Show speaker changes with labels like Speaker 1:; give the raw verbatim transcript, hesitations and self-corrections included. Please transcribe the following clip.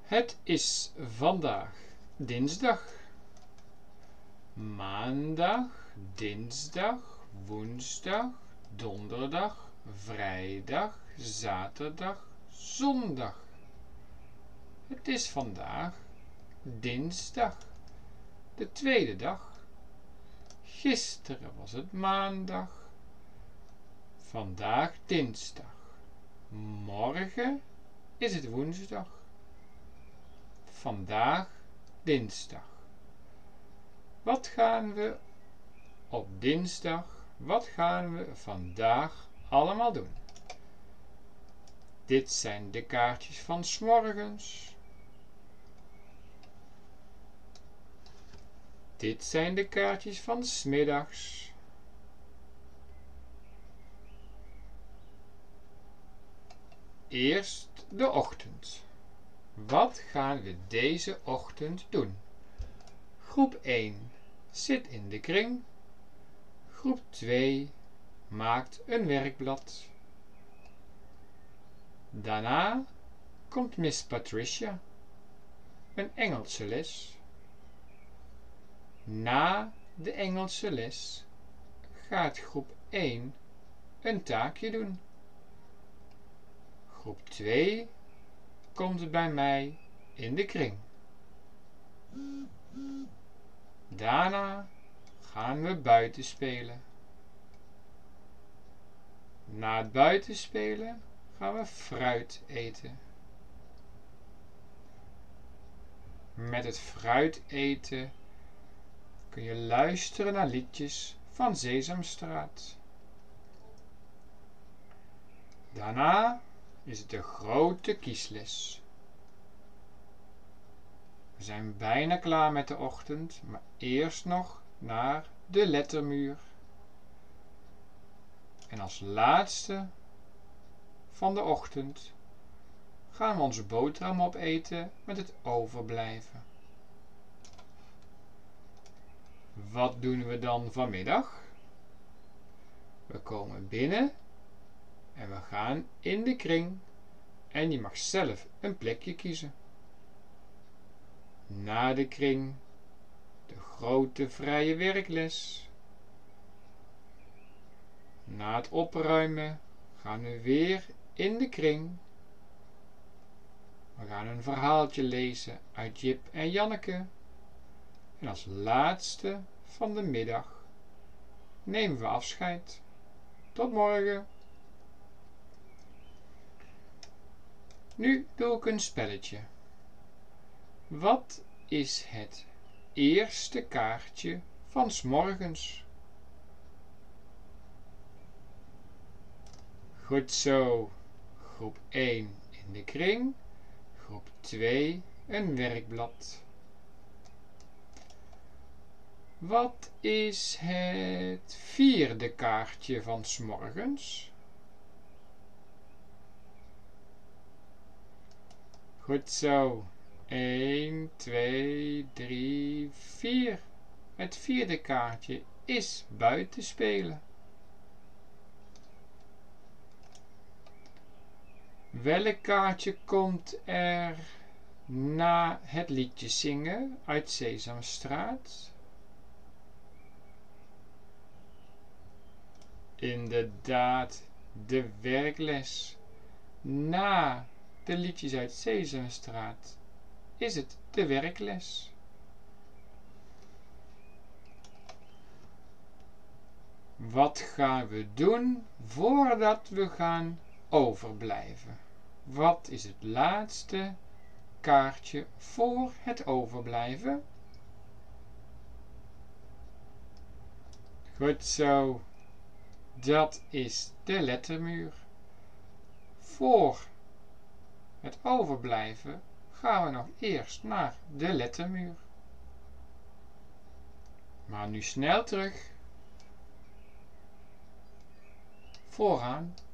Speaker 1: Het is vandaag dinsdag. Maandag, dinsdag, woensdag, donderdag, vrijdag, zaterdag, zondag. Het is vandaag dinsdag, de tweede dag. Gisteren was het maandag. Vandaag dinsdag. Morgen is het woensdag. Vandaag dinsdag. Wat gaan we op dinsdag, wat gaan we vandaag allemaal doen? Dit zijn de kaartjes van 's morgens. Dit zijn de kaartjes van 's middags. Eerst de ochtend. Wat gaan we deze ochtend doen? Groep één zit in de kring. Groep twee maakt een werkblad. Daarna komt Miss Patricia, een Engelse les. Na de Engelse les gaat groep één een taakje doen. Groep twee komt bij mij in de kring. Daarna gaan we buiten spelen. Na het buiten spelen gaan we fruit eten. Met het fruit eten kun je luisteren naar liedjes van Sesamstraat. Daarna is het de grote kiesles. We zijn bijna klaar met de ochtend, maar eerst nog naar de lettermuur. En als laatste van de ochtend gaan we onze boterham opeten met het overblijven. Wat doen we dan vanmiddag? We komen binnen en we gaan in de kring en je mag zelf een plekje kiezen. Na de kring de grote vrije werkles. Na het opruimen gaan we weer in de kring. We gaan een verhaaltje lezen uit Jip en Janneke. En als laatste van de middag nemen we afscheid. Tot morgen. Nu doe ik een spelletje. Wat is het eerste kaartje van 's morgens? Goed zo. Groep één in de kring. Groep twee een werkblad. Wat is het vierde kaartje van 's morgens? Goed zo. een, twee, drie, vier. Het vierde kaartje is buiten spelen. Welk kaartje komt er na het liedje zingen uit Sesamstraat? Inderdaad, de werkles. Na de liedjes uit Sesamstraat is het de werkles. Wat gaan we doen voordat we gaan overblijven? Wat is het laatste kaartje voor het overblijven? Goed zo. Dat is de lettermuur. Voor het overblijven gaan we nog eerst naar de lettermuur. Maar nu snel terug. Vooraan.